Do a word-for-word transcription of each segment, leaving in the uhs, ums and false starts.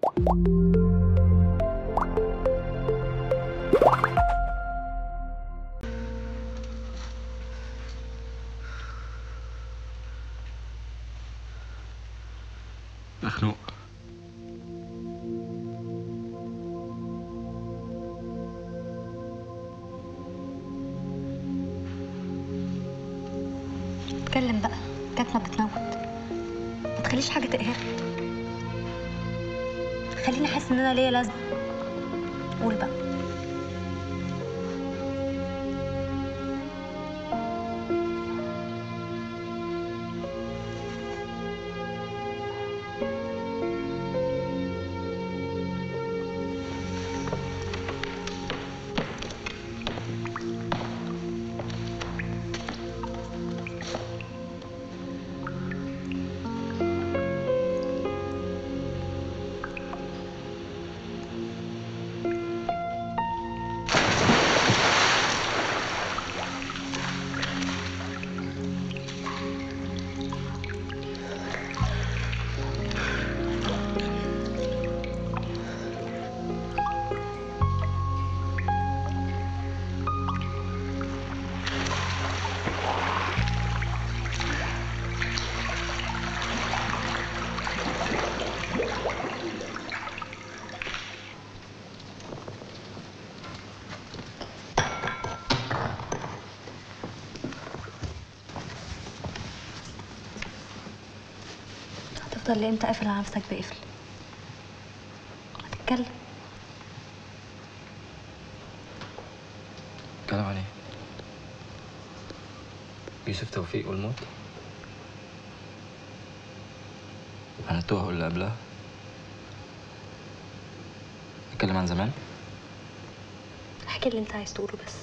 مخنوق. اتكلم بقى، كاتمة بتموت. ما تخليش حاجة تقهرك، خليني احس ان انا ليا لازمة. قول بقى. هتفضل لامتى قافل على نفسك بقفل؟ هتتكلم. اتكلم عن ايه؟ يوسف توفيق والموت؟ عن التوهة اللي قبلها؟ اتكلم عن زمان؟ احكي اللي انت عايز تقوله بس.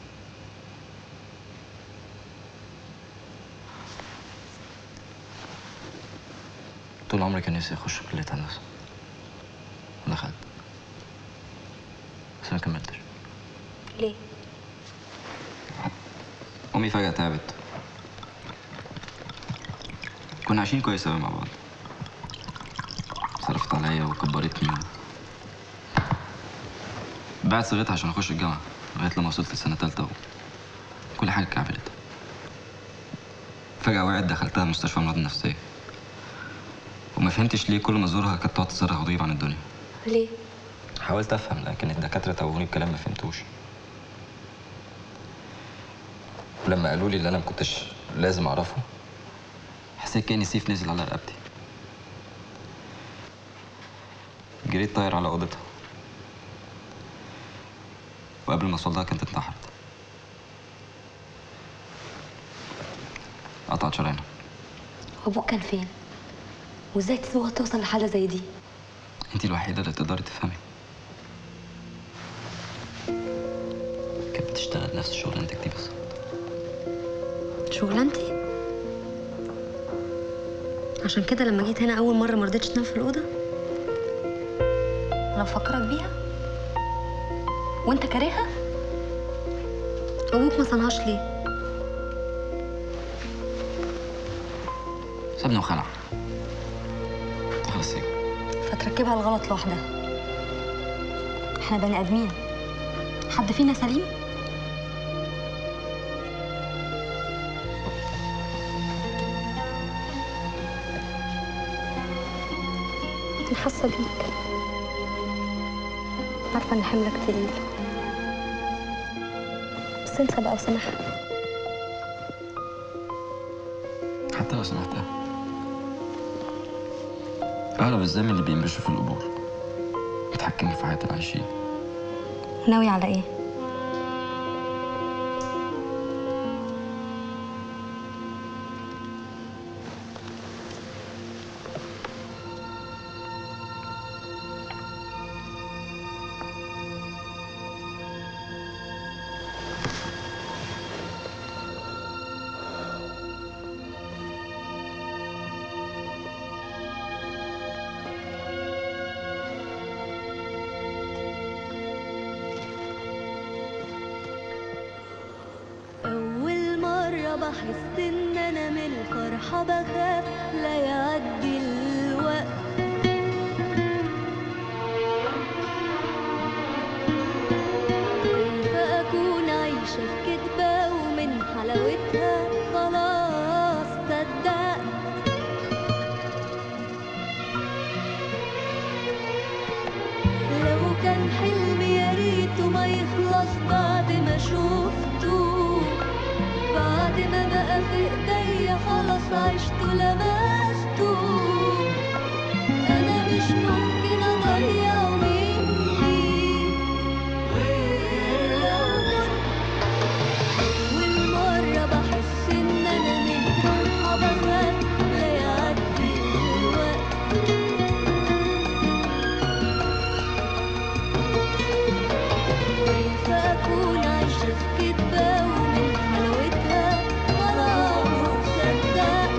طول عمري كان نفسي اخش كلية هندسة، ودخلت، بس ما كملتش. ليه؟ امي فجأة تعبت. كنا عايشين كويس اوي مع بعض، صرفت عليا وكبرتني و... بعت صيغتها عشان اخش الجامعة لغاية لما وصلت لسنة تالتة وكل حاجة اتكعبلت. فجأة وقعت، دخلتها مستشفى أمراض نفسية، وما فهمتش ليه كل ما ازورها كانت تقعد تصرخ وتغيب عن الدنيا. ليه؟ حاولت افهم لكن الدكاترة توهوني بكلام ما فهمتوش. ولما قالوا لي اللي انا ما كنتش لازم اعرفه، حسيت كأني سيف نزل على رقبتي. جريت طاير على اوضتها، وقبل ما اوصل لها كانت انتحرت. قطعت شرايينها. ابوك كان فين؟ وازاي تسيبوها توصل لحاجه زي دي؟ انتي الوحيدة اللي تقدري تفهمي. كانت بتشتغل نفس شغلانتك دي بالظبط. شغلانتي؟ عشان كده لما جيت هنا اول مره ما رضيتش تنام في الاوضه؟ انا بفكرك بيها وانت كارهها؟ ابوك ما صنعش ليه؟ سابني وخلع. دخل السجن. فتركبها الغلط لوحدها. احنا بني ادمين، حد فينا سليم؟ انا حاسه بيك، عارفه ان حملك تقيل، بس انسى بقى وسامحها. حتى لو سمحتها، أغلب الزمن اللي بيمشوا في القبور يتحكموا في حياة العايشين. ناوي على ايه؟ بحس ان انا من الفرحة بخاف لا يعدي الوقت، كان حلمي يا ريته ما يخلص بعد ما شفته، بعد ما بقى في ايديا خلاص عشته لمسته. انا مش ممكن اضيع مني غير لو مت، والمرة بحس ان انا من حبسات لا يعدي الوقت. كيف اكون عايشة في كدبة ومن حلاوتها خلاص صدقت.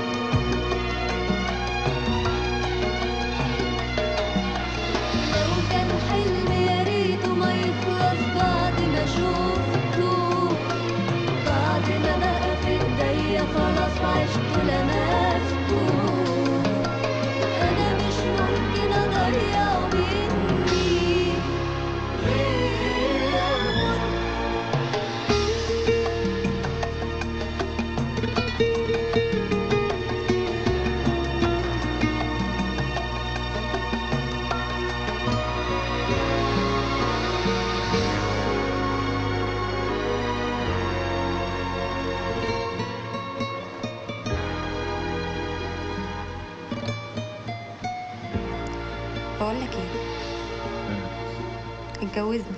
لو كان حلمي يا ريته ما يخلص بعد ما شفته، بعد ما بقى في ايديا خلاص عشته لمسته. انا مش ممكن اضيع مني غير لو مت. بقول لك ايه، اتجوزني.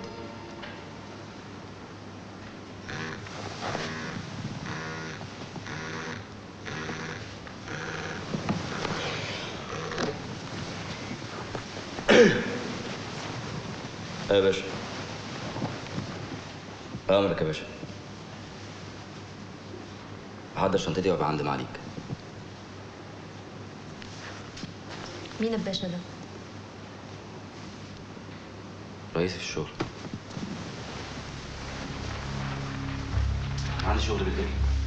ايه يا باشا؟ امرك يا باشا. هحضر شنطتي وابقى عند معاليك. مين الباشا ده؟ رئيسي في الشغل. عندي شغل بالليل.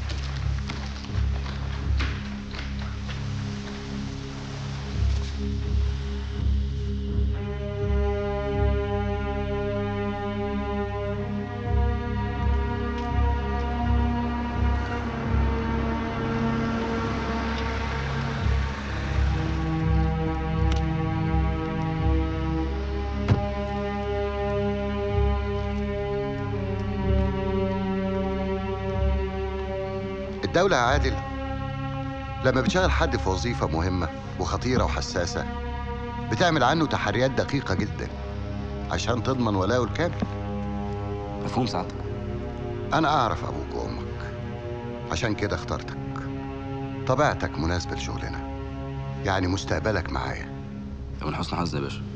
الدولة يا عادل لما بتشغل حد في وظيفة مهمة وخطيرة وحساسة بتعمل عنه تحريات دقيقة جدا عشان تضمن ولاءه الكامل. مفهوم سعادتك. أنا أعرف أبوك وأمك، عشان كده اخترتك. طبيعتك مناسبة لشغلنا، يعني مستقبلك معايا. ده من حسن حظي يا باشا.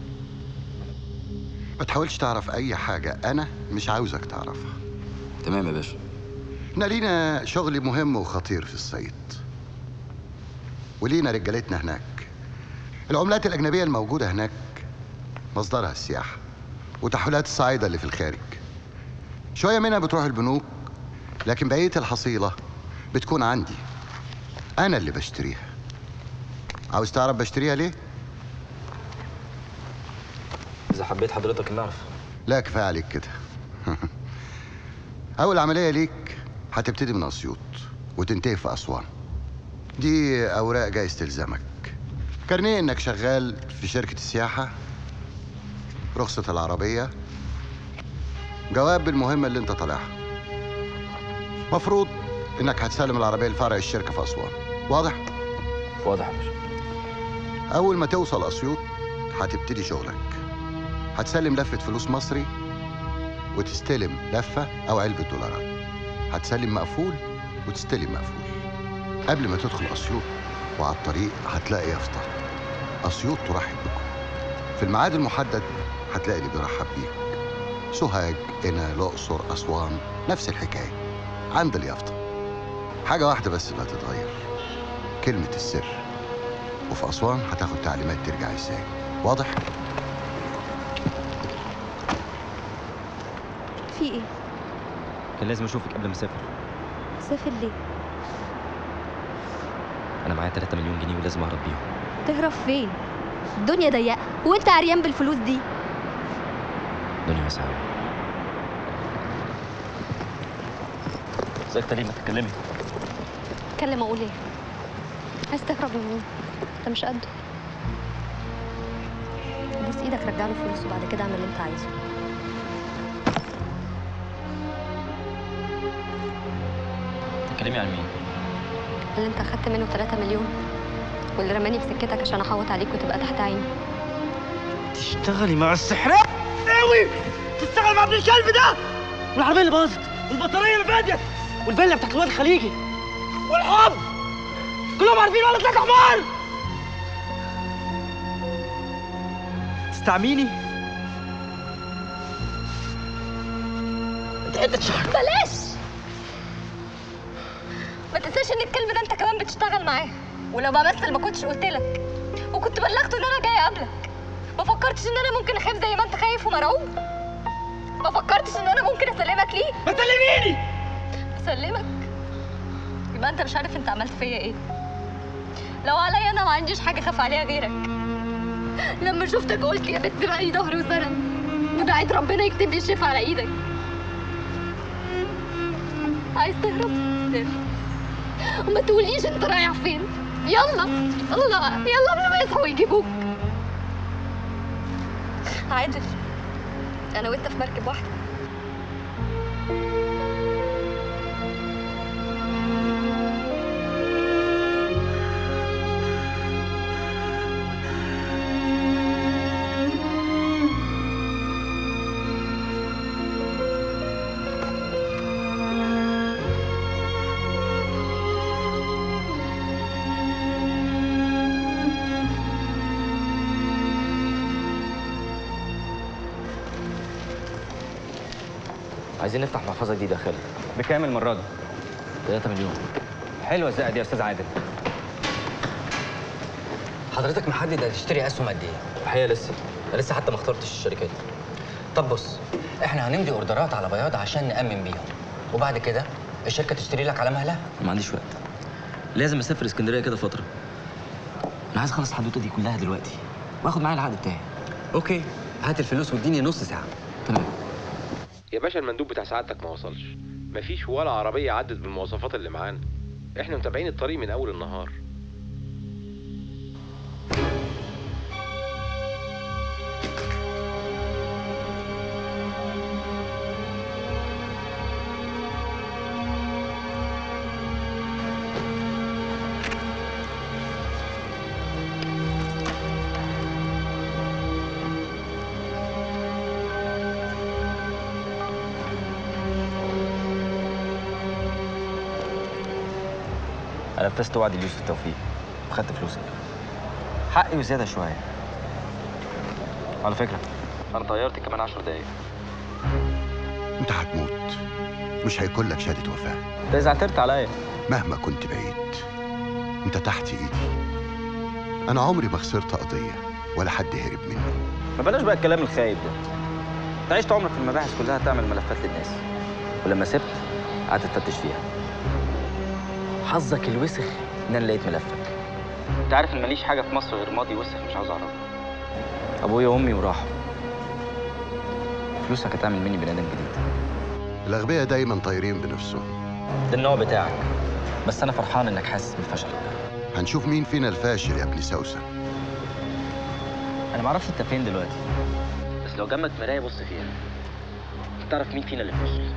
ما تحاولش تعرف أي حاجة أنا مش عاوزك تعرفها. تمام يا باشا. احنا لينا شغل مهم وخطير في الصعيد، ولينا رجالتنا هناك. العملات الأجنبية الموجودة هناك مصدرها السياحة وتحويلات الصعايدة اللي في الخارج. شوية منها بتروح البنوك، لكن بقية الحصيلة بتكون عندي، أنا اللي بشتريها. عاوز تعرف بشتريها ليه؟ إذا حبيت حضرتك نعرف. لا، كفاية عليك كده. أول عملية ليك هتبتدي من أسيوط وتنتهي في أسوان. دي أوراق جايز تلزمك: كارنيه إنك شغال في شركة السياحة، رخصة العربية، جواب بالمهمة اللي أنت طالعها. مفروض إنك هتسلم العربية لفرع الشركة في أسوان. واضح؟ واضح يا باشا. أول ما توصل أسيوط هتبتدي شغلك. هتسلم لفة فلوس مصري وتستلم لفة أو علبة دولارات. هتسلم مقفول وتستلم مقفول. قبل ما تدخل أسيوط وعلى الطريق هتلاقي يافطة: أسيوط ترحب بكم. في الميعاد المحدد هتلاقي اللي بيرحب بيك. سوهاج، قنا، الأقصر، أسوان، نفس الحكاية عند اليافطة. حاجة واحدة بس اللي هتتغير: كلمة السر. وفي أسوان هتاخد تعليمات ترجع ازاي. واضح؟ في ايه؟ كان لازم اشوفك قبل ما اسافر. سافر ليه؟ انا معايا تلاتة مليون جنيه ولازم اهرب بيهم. تهرب فين؟ الدنيا ضيقة وانت عريان بالفلوس دي. الدنيا واسعة. ازيك تليم؟ ما تتكلمي. اتكلم اقول ايه؟ عايز تهرب من مين؟ انت مش قده. بص ايدك، رجع له فلوس وبعد كده اعمل اللي انت عايزه. تتكلمي عن مين؟ اللي انت اخدت منه ثلاثة مليون واللي رماني في سكتك عشان احوط عليك وتبقى تحت عيني. تشتغلي مع السحرات قوي، تشتغل مع ابن الكلب ده، والعربيه اللي باظت والبطاريه اللي فادت والفيلا بتاعت الواد الخليجي والحب كلهم عارفين ولا طلعت حمار. تستعميني انت حته شهر. بلاش، ما تنساش ان الكلب ده انت كمان بتشتغل معاه، ولو بمثل ما كنتش قلت لك وكنت بلغته ان انا جايه اقابلك. ما فكرتش ان انا ممكن اخاف زي ما انت خايف ومرعوب. ما فكرتش ان انا ممكن اسلمك ليه. ما تسلميني. اسلمك؟ يبقى انت مش عارف انت عملت فيا ايه. لو عليا انا ما عنديش حاجه اخاف عليها غيرك. لما شفتك قلت يا بنت بقى لي ظهر وسند، ودعيت ربنا يكتب لي الشفا على ايدك. عايز تهرب؟ تهرب، وما تقوليش انت رايح فين. يلا يلا يلا قبل ما يصحوا يجيبوك. عادل، انا وانت في مركب واحده. عايزين نفتح محفظه جديده يا خالد. بكام المره دي؟ ثلاثة مليون. حلوه الزقه دي يا استاذ عادل. حضرتك محدد هتشتري اسهم قد ايه؟ الحقيقه لسه انا لسه حتى ما اخترتش الشركات. طب بص، احنا هنمضي اوردرات على بياض عشان نامن بيهم، وبعد كده الشركه تشتري لك على مهلها. ما عنديش وقت، لازم اسافر اسكندريه كده فتره. انا عايز اخلص الحدوته دي كلها دلوقتي واخد معايا العقد بتاعي. اوكي، هات الفلوس واديني نص ساعه. تمام يا باشا. المندوب بتاع سعادتك ما وصلش، مفيش ولا عربيه عدت بالمواصفات اللي معانا. احنا متابعين الطريق من اول النهار. انا نفذت وعد ليوسف توفيق وخدت فلوسك، حقي وزياده شويه. على فكره انا طيارتي كمان عشر دقايق. انت هتموت، مش هيكون لك شهاده وفاه. ده اذا اعترت عليا. مهما كنت بعيد انت تحت ايدي. انا عمري ما خسرت قضيه ولا حد هرب مني. ما بلاش بقى الكلام الخايب ده. انت عشت عمرك في المباحث كلها تعمل ملفات للناس، ولما سبت قعدت تفتش فيها. حظك الوسخ ان انا لقيت ملفك. انت عارف ان ماليش حاجه في مصر غير ماضي وسخ مش عاوز اعرفه. ابويا وامي وراحوا. فلوسك هتعمل مني بني ادم جديد. الاغبياء دايما طايرين بنفسهم. ده النوع بتاعك، بس انا فرحان انك حاسس بالفشل. هنشوف مين فينا الفاشل يا ابن سوسن. انا معرفش انت فين دلوقتي، بس لو جنبك مرايه بص فيها تعرف مين فينا اللي فاشل.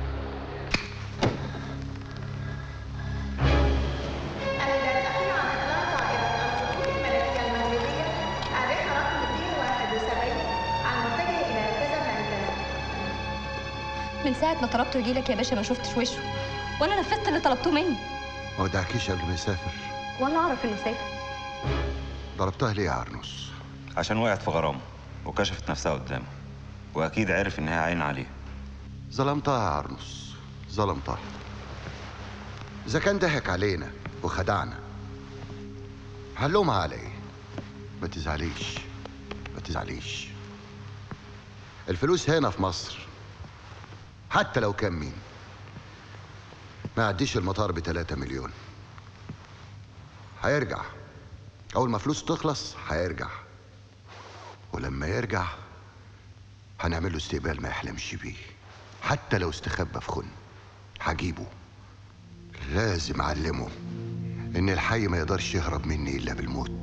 من ساعة ما طلبته يجيلك يا باشا ما شفتش وشه، وانا نفذت اللي طلبتوه مني. ما ودعكيش قبل ما يسافر. ولا اعرف انه سافر. ضربتها ليه يا عرنوس؟ عشان وقعت في غرامه وكشفت نفسها قدامه، واكيد عرف انها عين عليه. ظلمتها يا عرنوس، ظلمتها. اذا كان ضحك علينا وخدعنا هنلومها على ايه؟ ما تزعليش ما تزعليش. الفلوس هنا في مصر حتى لو كان مين ما يعديش المطار بتلاتة مليون. هيرجع اول ما فلوس تخلص، هيرجع. ولما يرجع هنعمل له استقبال ما يحلمش بيه. حتى لو استخبى في خن هجيبه. لازم اعلمه ان الحي ما يقدرش يهرب مني الا بالموت.